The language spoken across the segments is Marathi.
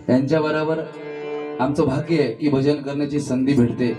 यांच्या बरोबर आमचं भाग्य आहे की भजन करण्याची संधी भेटते।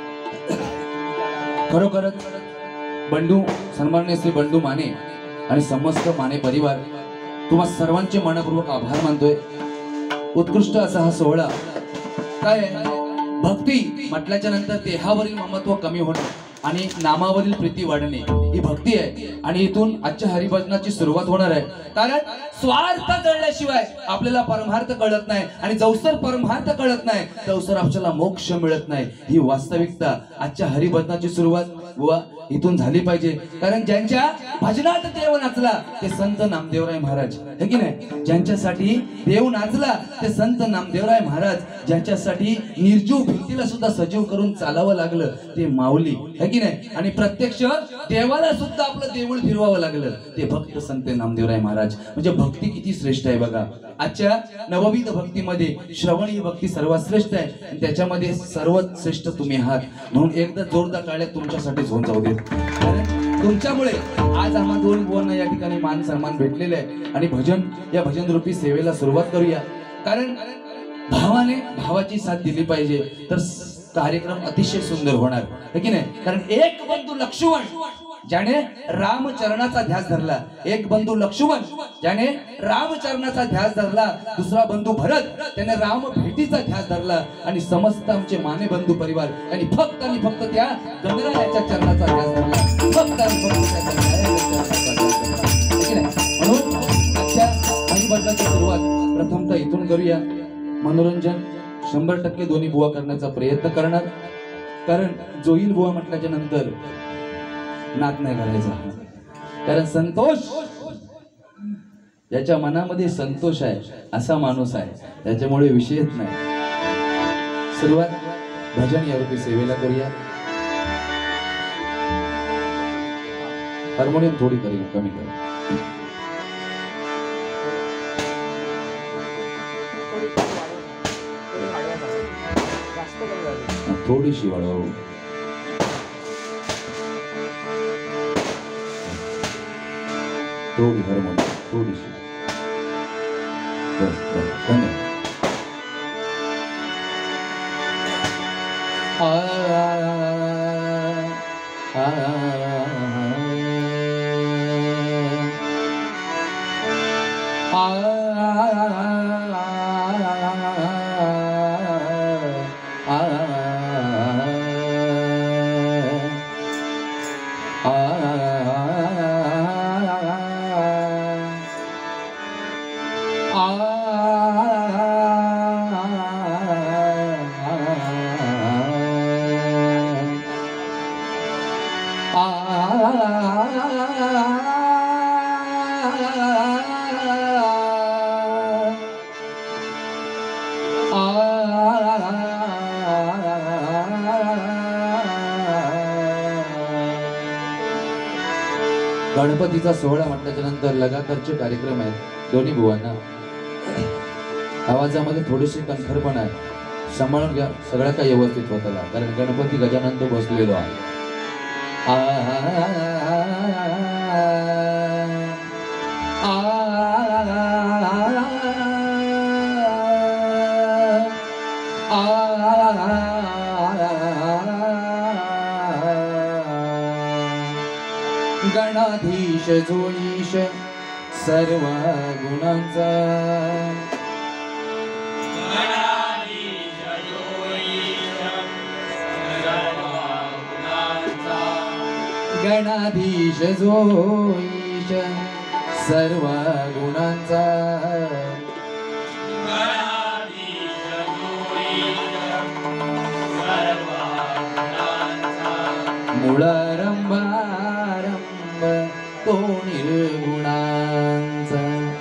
खरोखरच बंडू सन्माननीय श्री बंडू माने आणि समस्त माने परिवार तुम्हा सर्वांचे मनपूर्वक आभार मानतोय। उत्कृष्ट असा हा सोहळा काय भक्ती म्हटल्याच्या नंतर देहावरील ममत्व कमी होणे आणि नामावरील प्रीती वाढणे ही भक्ती आहे। आणि इथून आजच्या हरिभजनाची सुरुवात होणार आहे, कारण स्वार्थ जळल्याशिवाय आपल्याला परमार्थ कळत नाही आणि जवसर परमार्थ कळत नाही तवसर आपल्याला मोक्ष मिळत नाही। ही वास्तविकता आजच्या हरिभजनाची सुरुवात व इथून झाली पाहिजे, कारण ज्यांच्या भजनात देव नाचला ते संत नामदेवराय महाराज है की नाही। ज्यांच्यासाठी देव नाचला ते संत नामदेवराय महाराज, ज्यांच्यासाठी निर्जीव भिंतीला सुद्धा सजीव करून चालावं लागलं ते माऊली है की नाही। आणि प्रत्यक्ष देवाला सुद्धा आपलं देऊळ फिरवावं लागलं ते भक्त संत नामदेवराय महाराज। म्हणजे भक्ती किती श्रेष्ठ आहे बघा। आजच्या नवविध भक्तीमध्ये श्रवण ही भक्ती सर्वात श्रेष्ठ आहे आणि त्याच्यामध्ये सर्वात श्रेष्ठ तुम्ही आहात, म्हणून एकदा जोरदार टाळ्या तुमच्यासाठीच होऊन जाऊ देत, कारण तुमच्यामुळे आज आम्हा दोन बुवांना या ठिकाणी मान सन्मान भेटलेले आहे। आणि भजन या भजन रूपी सेवेला सुरुवात करूया, कारण भावाने भावाची साथ दिली पाहिजे तर कार्यक्रम अतिशय सुंदर होणार है की नाही। कारण एक बंधू लक्ष्मण ज्याने रामचरणाचा ध्यास धरला, एक बंधू लक्ष्मण ज्याने रामचरणाचा ध्यास धरला, दुसरा बंधू भरत त्याने राम भेटीचा ध्यास धरला आणि समस्त आमचे माने बंधू परिवार आणि फक्त त्या गणरायाच्या चरणाचा ध्यास धरला, फक्त आणि फक्त त्या गणरायाच्या चरणाचा ध्यास धरला। म्हणून आजच्या हरिभजनाची सुरुवात प्रथमतः इथून करूया। मनोरंजन 100% दोन्ही बुवा करण्याचा प्रयत्न करणार, कारण जोईल बुवा म्हटल्याच्या नंतर नाद नाही करायचा, कारण संतोष ज्याच्या मनामध्ये संतोष आहे असा माणूस आहे, त्याच्यामुळे विषयच नाही। सुरुवात भजन या रूपी सेवेला करूया। हार्मोनियम थोडी कमी करू, थोडीशी वाढव, थोडी हार्मोनियम थोडीशी, बस बस धन्यवाद। गणपतीचा सोहळा म्हटल्याच्या नंतर लगातारचे कार्यक्रम आहेत दोन्ही बुवांना। आवाजामध्ये थोडीशी कणखरपणा आहे, सांभाळून घ्या, सगळं काही व्यवस्थित होताला, कारण गणपती गजानन तो बसलेलो आहे। गणाधीश जोईश सर्व गुणांचा, गणाधीश जोईश सर्व गुणांचा, मूळारंभ तो निर्गुणांचा,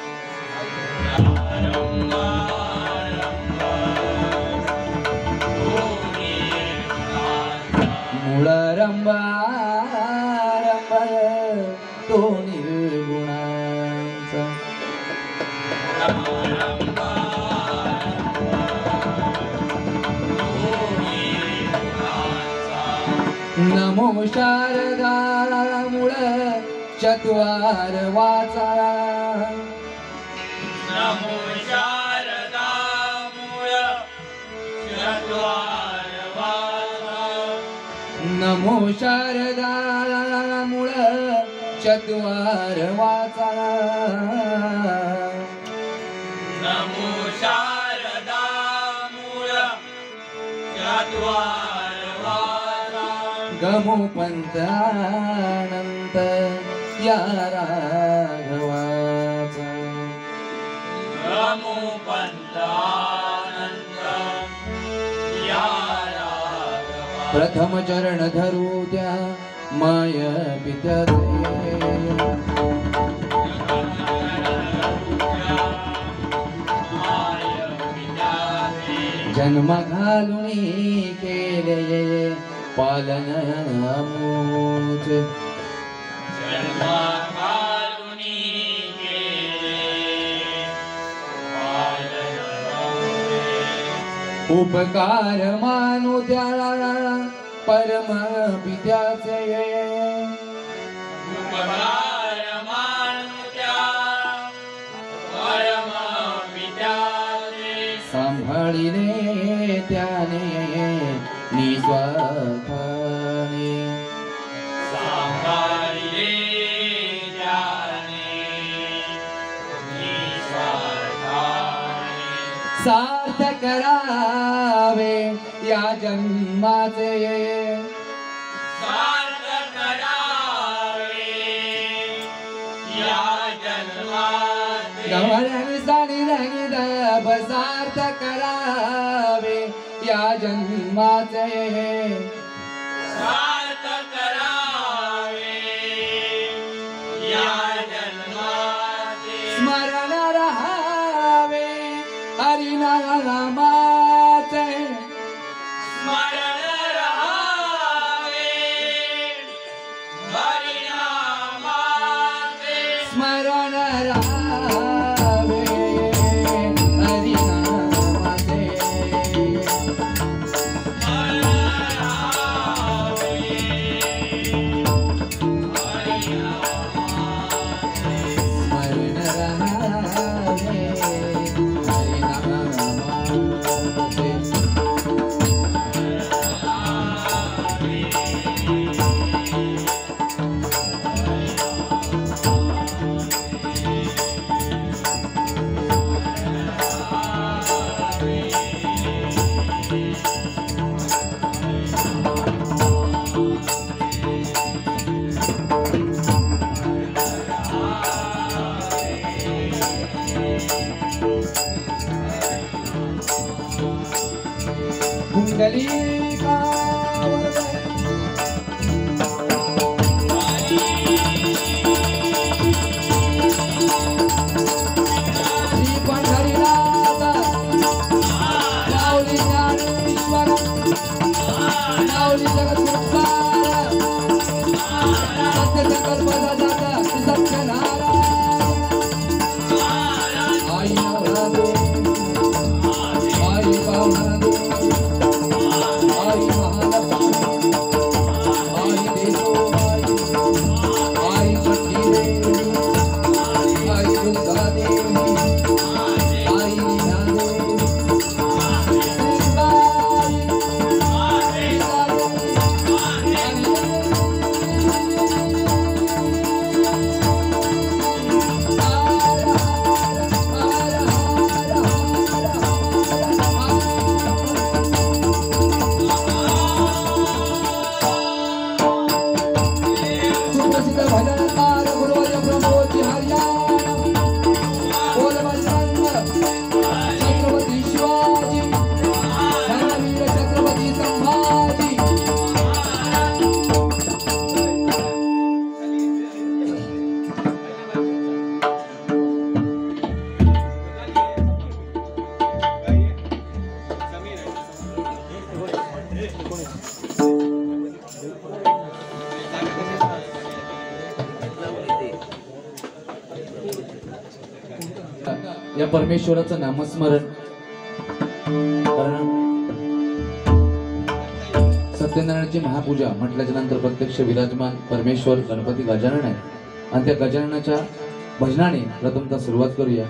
मूळारंभ तो निर्गुणांचा, नमो शारदा मूळ चत्वार वाचा, नमो शारदा मूळ नमो शारदा मूळ चत्वार वाचा नमो शारदा मूळ चत्वार वाचा गमो पंत अनंत या राघवाचा नमो पंतानंद या राघवा प्रथम चरण धरू त्या माय पित्याचे जन्म घालून केले पालन अमूच उपकार मानू त्याला परम पित्याचे उपकार मानू त्या परम पित्याचे सांभाळिले त्याने निस्वार्थाने सांभाळिले त्याने निस्वार्थाने सार्थ करावे या जन्माचे सार्थ करावे या जन्माचे गमन सानी रंगी दब सार्थ करावे या जन्माचे सार्थ करावे या जन्माचे स्मरण रहावे हरिनामाचे स्मरण रहावे हरिनामाचे स्मरण रहावे हरिनामाचे स्मरण रहावे हरिनामाचे स्मरण रहावे हरिनामाचे कुंडलिका श्री पंढरीनाथ माऊली ज्ञानेश्वर माऊली जगद्गुरुसार सत्य संकल्प दाता सत्यनारायण आई नवरातो आई पावनातो आई महालक्ष्मी आई देशोबाई आई छठी देवी आई दुर्गा देवी आई नीलादेवी श्रीबाई सुप्रसिद्ध भजनकार गुरुवर्य प्रमोद हरियाणा बोल बजरंग छत्रपती शिवाजी धर्मवीर छत्रपती संभाजी या परमेश्वराचं नामस्मरण कारण सत्यनारायणाची महापूजा म्हटल्याच्या नंतर प्रत्यक्ष विराजमान परमेश्वर गणपती गजानन आहे आणि त्या गजाननाच्या भजनाने प्रथमतः सुरुवात करूया.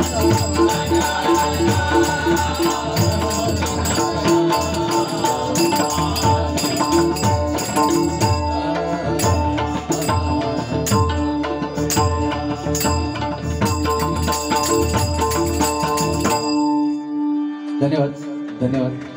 धन्यवाद धन्यवाद.